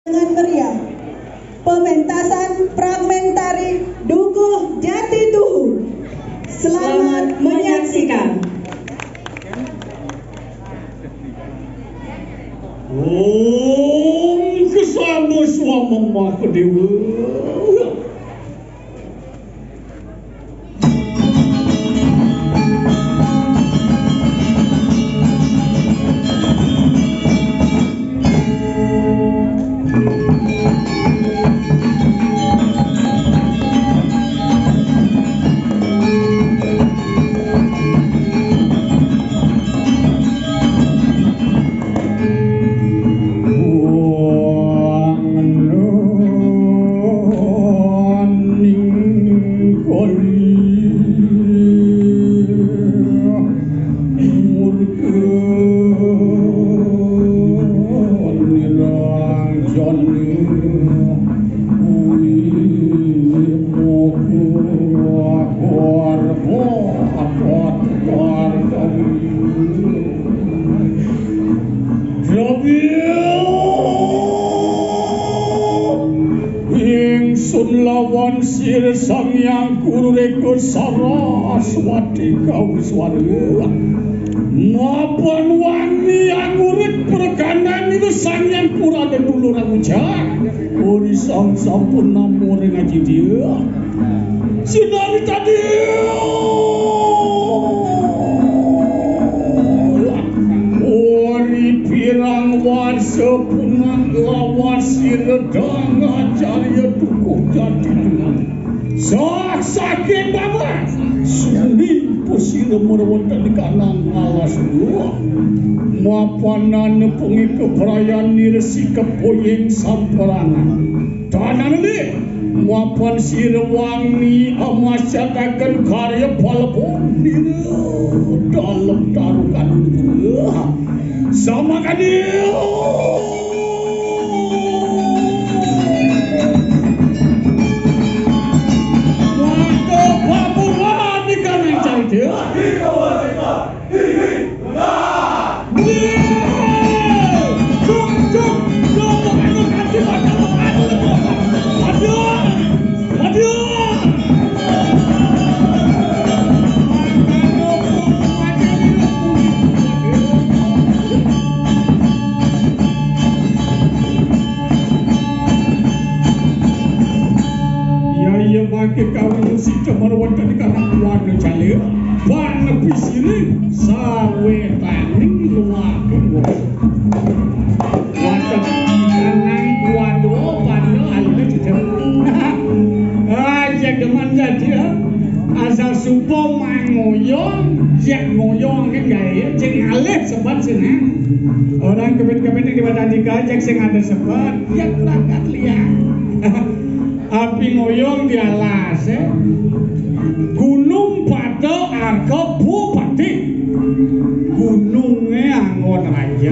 Dengan meriah, pementasan fragmentari Dukuh Jati Tuhu. Selamat menyaksikan. Om kesama suama Mahdewa. Lawan sir sang yang guru reko Saraswati Kawiswara mapan wani yang urip perganan itu sang yang pura dan dulu ramujan ori sang sampun namore ngaji dia sinari tadi ori pirang wan sepunang lawan sir dang ajarya Jati sakit banget suni posisi merawat di kanan alas dua mapanan nepungi keperayaan nirsi kepoyeng samperangan tanan ini mapan sirwangi amasyatakan karya palapun dalam tarukan sama kadil asal supo mangoyong, jak ngoyong ke gaya, cek alih sebat sini. Orang kebet-kebet yang dibadan dikajak sing ada sebat, ya berangkat lihat. Api ngoyong di alas, Gunung pada arga bupati, gunungnya anggon raja.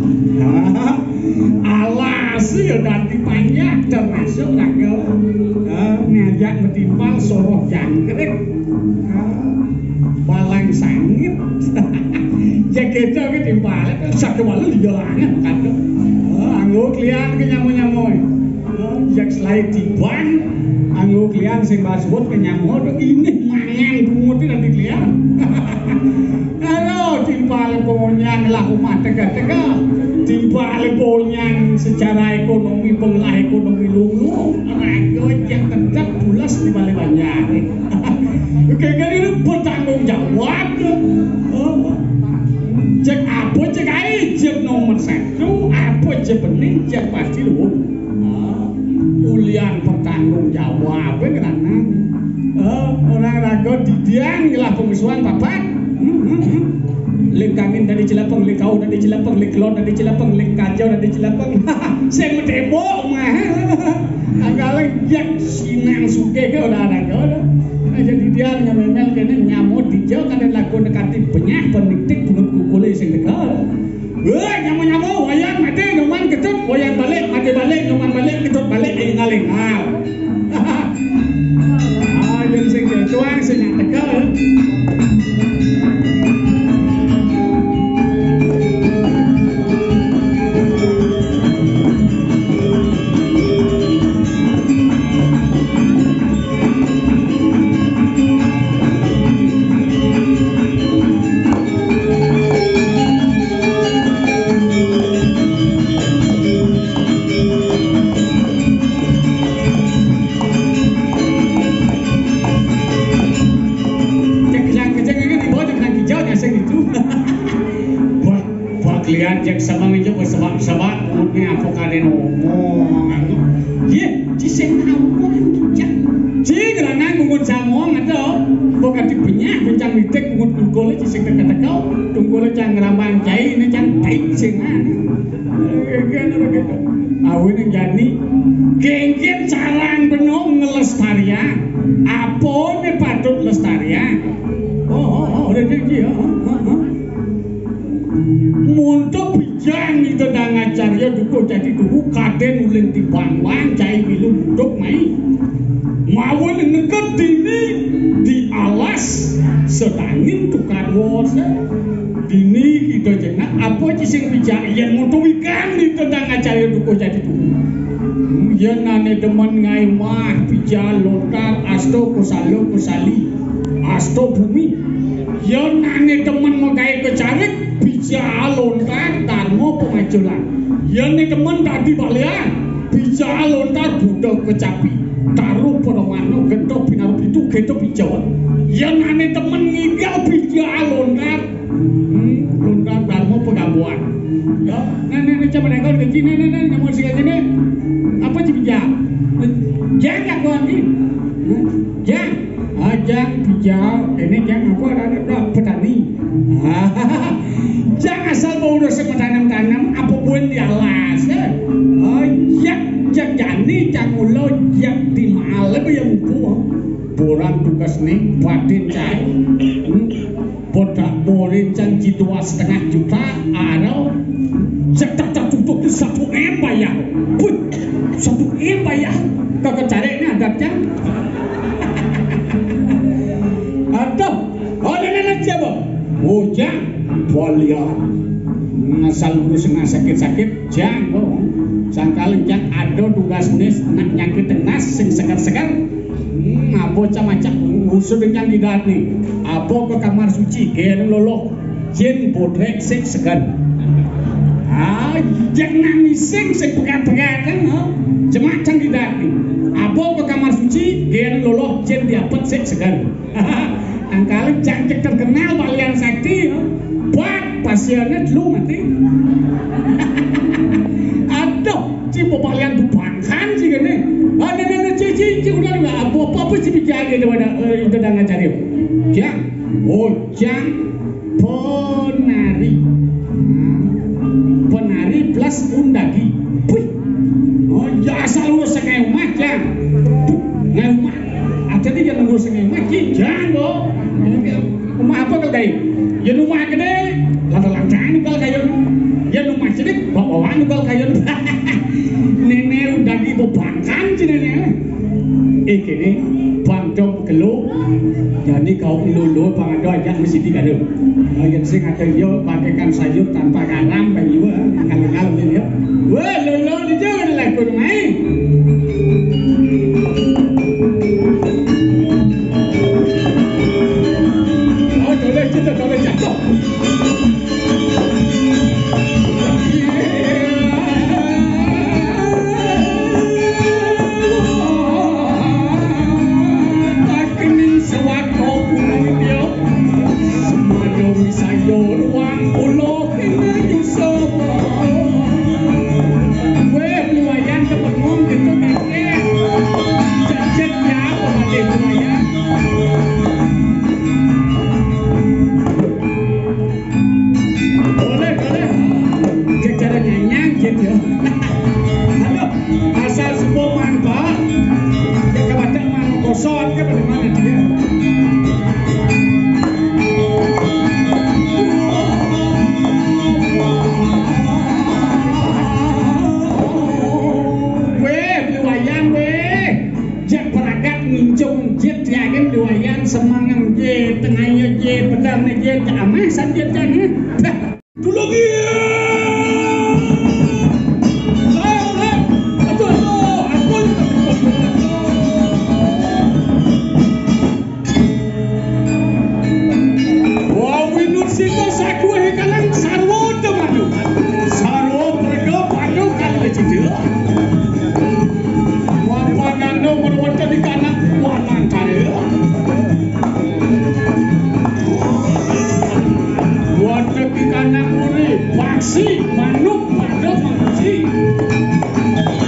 Alas ya nanti banyak termasuk raga. Ngajak metimpal soroh jangkrik balang sangit jaket itu timpal sakewala dijalangan kan anggo klian ke nyamu-nyamu jak selai tiban anggo klian sing basbot ke nyamu ini mangan bungut nanti klian halo timpal ponyang lah umat tega-tega timpal ponyang secara ekonomi pengelah ekonomi lulu raga jak tetap bulas di balik banyak kayak ini bertanggung jawab cek apa cek aja cek nomor satu apa cek bening cek pasti lu ulian bertanggung jawab karena orang raga didiang lah pengisuan papat lek kangin dari Cilapeng lek kau dari Cilapeng lek kelon dari Cilapeng lek kacau dari Cilapeng saya metebok mah agak jak sinang suke ke udah raga jadi dia nyamel kene nyamuk dijauh kan lagu nekati banyak peniktik bunuh kukule sing dekat. Wah nyamuk wayang mati nyoman ketut wayang balik mati balik nyoman balik ketut balik ngaling. Jadi sing kecuang sing dekat. Ye, ciseng awon cak. Cing ranang ngungun jamong ada. Bukan dipenyak bencang mitek ngungun tunggole ciseng teka-tekau. Tunggole cang rambang cai ini cang taik sengan. Awin yang jani gengget carang benong ngelestarian. Apa ne patut lestarian? Udah jadi ya. Muntuk bijang itu dah ngacarya duku jadi duku kaden ulin di bang-bang cai bilu munduk mai. Mawon neket dini di alas sedangin tukar wose. Dini kita jenak apa cising bijak yang muntuk ikan itu dah ngacarya duku jadi duku. Yen nane demen ngai mah bijak lontar asto kusalo kusali asto bumi. Yen nane demen magai kecarik bija lontar darmo pemajulan. Yen temen tadi balian bija lontar budok kecapi taruh perawano gentok binarup itu gentok bijauan. Yen ane temen ngigal bija lontar lontar darmo pegabuan. Ya, nenek coba nengok ke sini nenek nyamuk sih sini. Apa sih bija? Jangan kau ni. Jang, ajang bijau ini jang apa ada petani. Jangan asal mau udah sementanam-tanam apapun di alas. Jak jani cangulo jak di malam yang buah. Borang tugas nih batin cai. Bodak borin can jitua 1,5 juta. Ada jak tak tutup 1 M bayar. Put 1 M bayar. Kau cari ini ada jang. Ada. Oh nenek siapa? Ujang bolian ngasal urus sakit-sakit jang kok sangkal jang ada tugas nis nak nyangkit tenas sing segar-segar apa macam ngusut yang di dati apa ke kamar suci gen loloh jen bodrek sing segar jang nangising sing pegat-pegat kan cuma cang di dati apa ke kamar suci gen loloh jen diapet sing segar angkali cangkik terkenal balian sakti buat pasiennya dulu mati aduh cipo balian bubangkan sih gini ada cici udah nggak apa-apa sih bicara gitu itu dah ngajari jang jang penari plus undagi ya asal lu sengai umat jang ngai umat ada dia nunggu sengai umat jang kok rumah apa kau kayu? Ya rumah gede, lantai kau kayu. Ya rumah sedikit, bawa kau kayu. Nenek udah dibangkan sih nenek. Kini bangdong kelu, jadi kau lulu bangdo aja mesti dikado. Yang sing ada dia bagaikan sayur tanpa garam bagi gua, kalau dia. Wah lulu dia udah lakukan main. Boleh jatuh. Takening sewak kau pulang dia. Semado misayo ruang ulo kini semua. Gue lumayan kepengung gitu kakek. Jajetnya pemade lumayan. Aduh, asal semua manfaat ya kepada mana kosong ke bagaimana dia luayan jak peragat ngincung jet yakin luayan semangang jet tengahnya jet pedangnya jet amah sanjat jangan dulu dia manuk, manuk, manuk,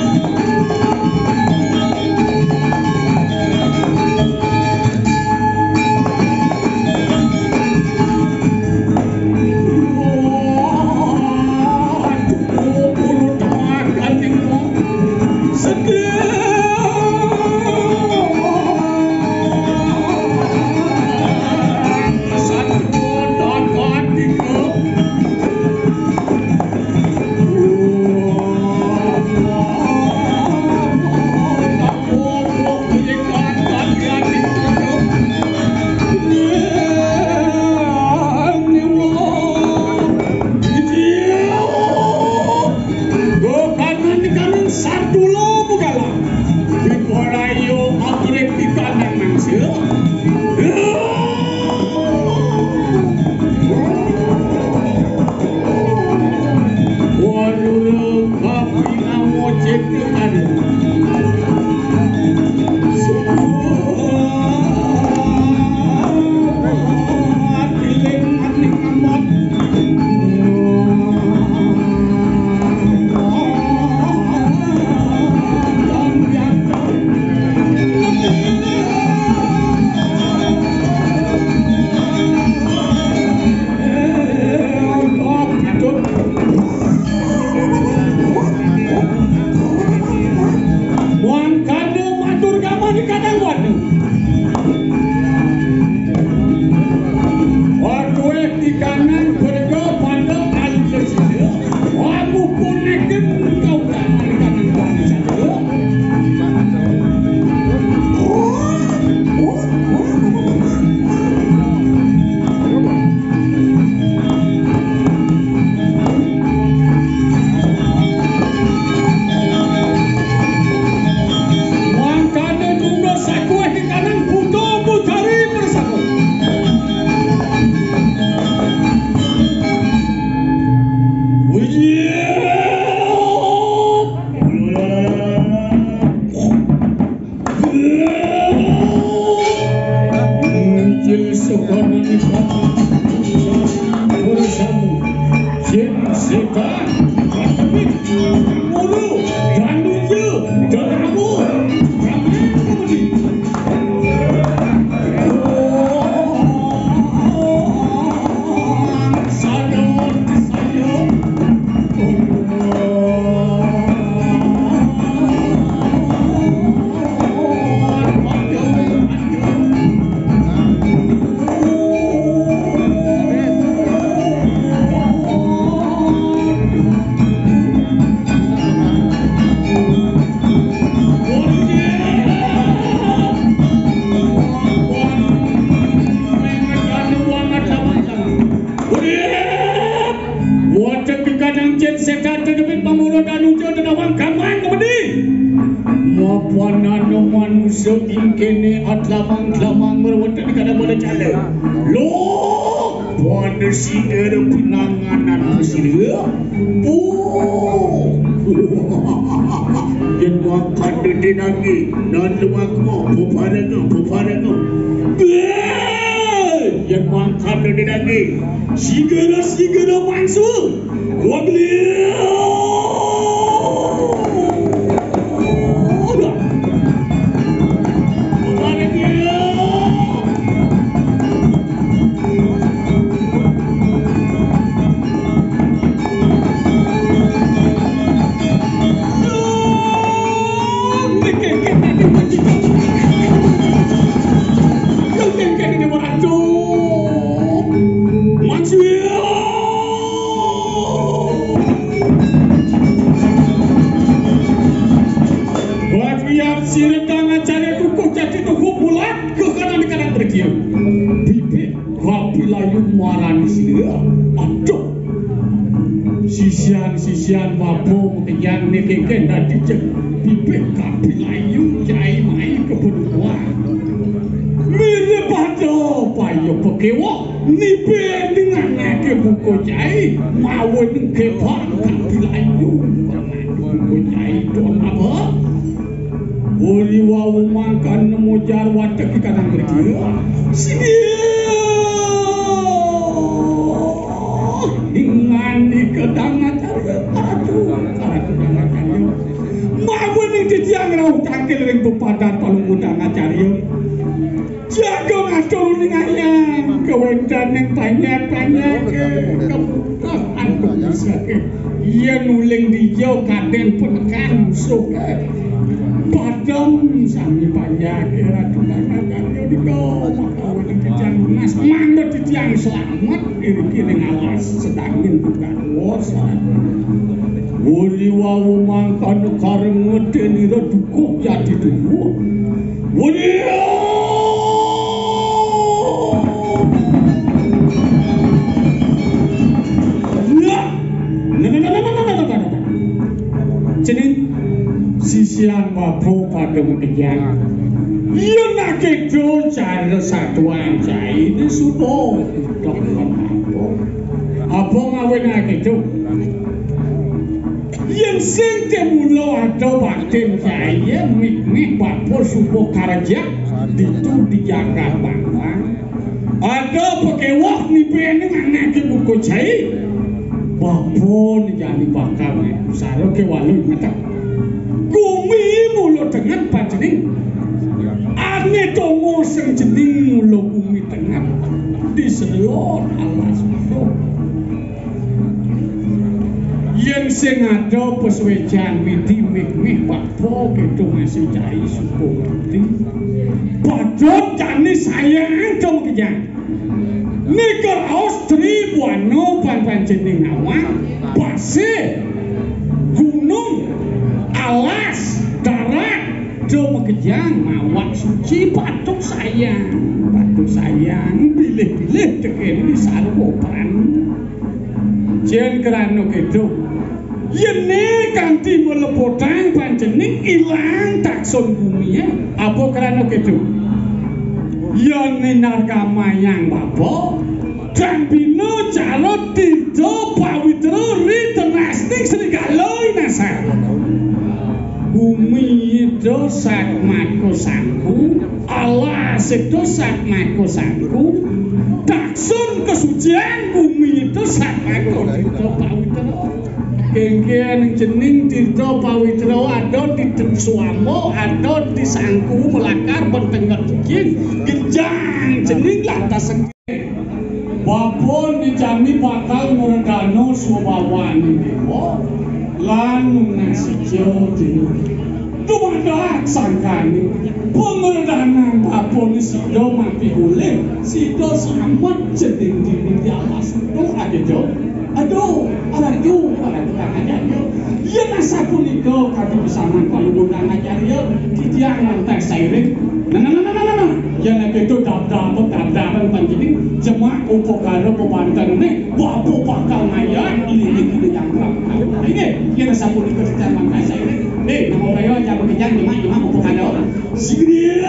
Sardulo Bugala Dikorayo Aturek di kanan mangsir Waruru Kapina Mojek Ada kene atlamang berwonten di kada bola cale lo pada sider pinanganan sider yen makan de nangi nan luak mo poparago yen makan de nangi sigera mangsu wagli sisian wapo yang nekeken dadi cek bibit kapilayu cai mai kebudua mirip pada payo pekewa nipe dengan ke buku cai mawon ke pak kapilayu buku cai don apa uri wau makan nemu jar watek kadang berkira sini ingani kedangan mawon ing ditiang rauh tangkil ring pepadan palung udang acaryo jago ngatur ning ayam kewendan ning banyak-banyak kebutuhan bisa yen nuling dijo kaden penekan suka padam sami banyak ratu acaryo diko mawon ing ditiang mas mandhet ditiang selamat iri-iri alas sedangin bukan wosa Wuri wau mangkan kareng ngedeni redukuk jadi dulu. Wuri jeneng sisian bapo pada mengejar. Ia nak itu cara satuan saya ini sudah dokter apa ngawin nak itu? Yang sing kemulo atau batin saya miknik bapo subuh kerja itu dijaga bangsa. Ada pakai wah ni pengen anak ke buku cai, bapo ni jadi bakal saro ke walu mata. Gumi mulo dengan pajening, ane tongo seng jening mulo gumi tengah di selon Allah subhanahu. Yang sing ada peswejan miti mikmik bapo gitu masih cari subuh mati. Padahal jani sayang dong kejang. Nikor Austri buano pan-panjening awang, pasir, gunung, alas, darat, dong kejang mawak suci patuk sayang, pilih-pilih tekeni sarwopan. Jen kerana gitu, yene kanti melepotang panjening ilang takson bumi apa kerana gitu? Yang nargama yang babo dan bino calon tido pawitro riternastik serigaloi nasa bumi itu sak mako sangku Allah itu sak mako sangku taksun kesucian bumi itu sak mako tido pawitro kengkian jening tirto pawitro ada di suamo ada di sangku melakar bertengah bikin genjang jening lantas wapun dijami bakal meredano suabawan dewa lan nasi jening tumadak sangkani pemeredanan wapun sido mati boleh sido selamat jening di alas itu ada jo aduh tukang ajar iya nasa pun itu kaki bisa mangkal tukang ajar ya dia lantai sairing nah yang itu dap-dapan panjini jemak upokara pebantan ini wapo bakal ngayat ini yang ramai ini iya nasa pun itu dia lantai sairing nama orang yang bekerja jemak upokara sigri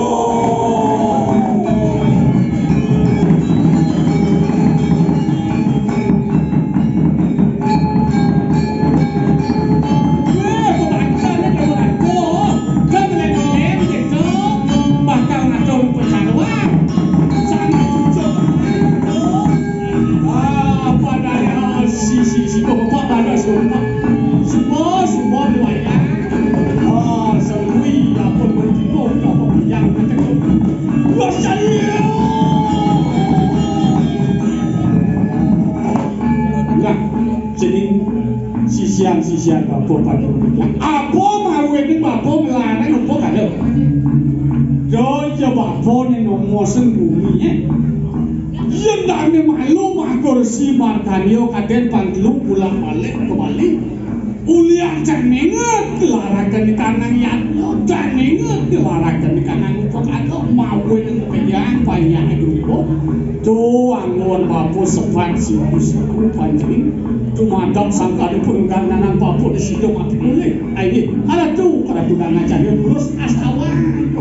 sisian bapo pada apa mau ini bapo melarang apa kada doja bapo ni nomor bumi yang dami malu kursi markanio kaden panglu pulang balik kembali uliang jangan kelarakan di kanan yang jangan kelarakan di kanan itu ada mau ini yang banyak itu tuh angon bapo sepan siku panjang cuma dok sangkali pun gandanan bapo di situ mati boleh ini ada tuh pada tukang ajar terus asawan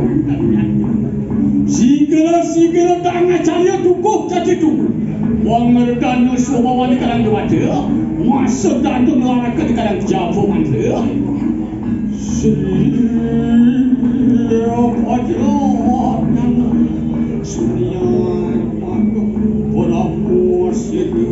sigera tukang ajar tukuh jadi tuh wong merdanu semua wali kadang dua dia masuk dan tu melarang ke kadang jauh mandra siapa jauh sunia bodoh situ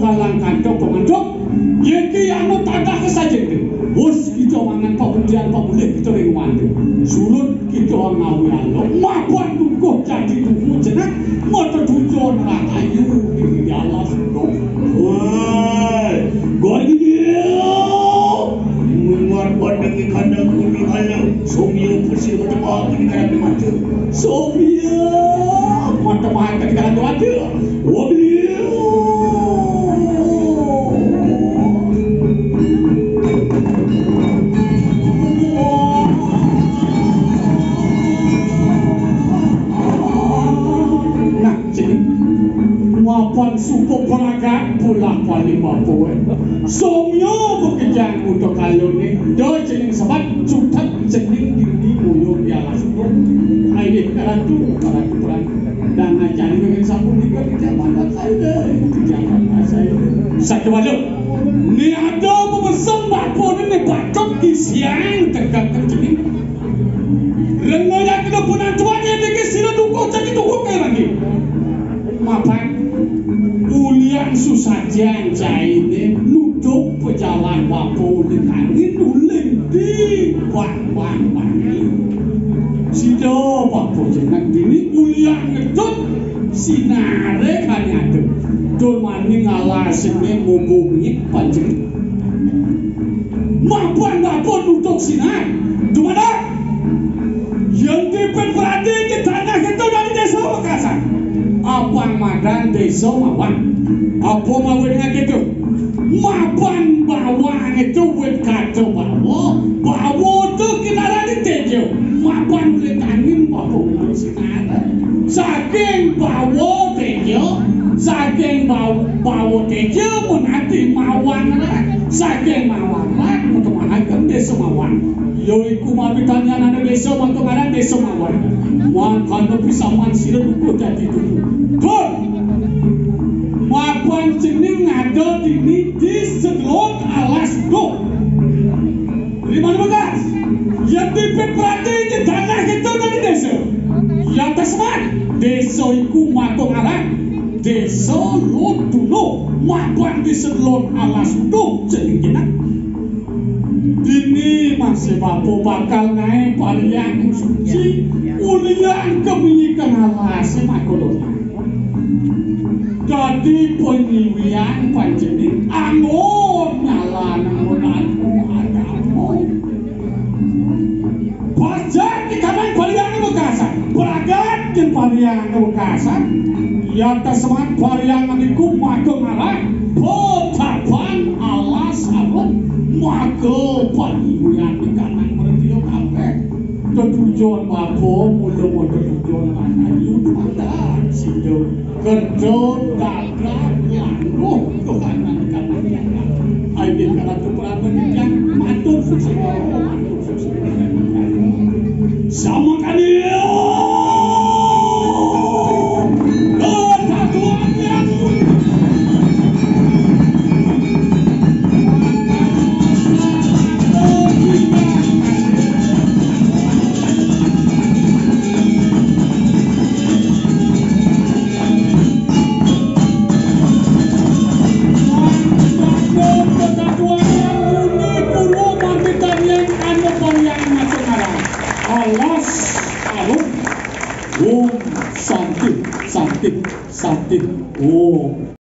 kalang kanto pengantuk yeki anu tadah kesajen bos kita mangan pamudian pamulih kita ring wandu surut kita ngawi alo mapan dukuh jadi dukuh jenak motor tujuan rakayu di alas woi goni dia menguar bandeng ikan dan kuning alam somio bersih bertebak di kanan mata somio mata mahal di kanan mata wabil wapan suku peragat pula paling mampu somyo bekejang untuk kalone do jening sabat cutak jening dindi mulut di alas itu aile karatu perang dan ngajari dengan sabun di jaman saya jangan saya satu malu ni ada pemesan mampu ni bacot di siang tegak jening rengonya kena punan tuanya dikit sila dukuk jadi dukuk kayak lagi mapan ulian susajan jaine nuduk pejalan wapo dengan nuling di wang sido wapo jenang dini ulian ngedut sinare kanyadu dol maning alasine mumbungi panjeng mapan wapo nuduk sinar dumana yang dipet berarti ke tanah itu dari desa Makassar apang madan desa mawang apa mau dengan gitu mapan bawang itu wet kacau bawa tu kinaran di tejo mapan boleh tangin bawa sinara saking bawa tejo saking bawa tejo menanti mawang saking mawang untuk menangkan desa mawang yoi kumabitanya nana desa mantungaran desa mawang makanya bisa mansir dulu jadi dulu kor mapan jening ada di segelot alas do Riman Bekas yang dipet berarti di tanah kita dari desa yang tersebut desa iku mantungaran desa lot dulu mapan di segelot alas do jening jenak dini masih bapu bakal naik pariang suci ulian keminyikan alas makoloni jadi penyiwian panjening angon nyala nangonan agamo pajak di kanan pariang Makassar beragat di pariang Makassar yang tersemat pariang maniku makong arah potapan alas abot maka panyiwian di kanan merendio kape ketujuan bapo muda-muda tujuan ayu mandar sido kedot gagak langguh kehanan kanan ayo karena keberatan yang matur suci sama kalian Santik, oh.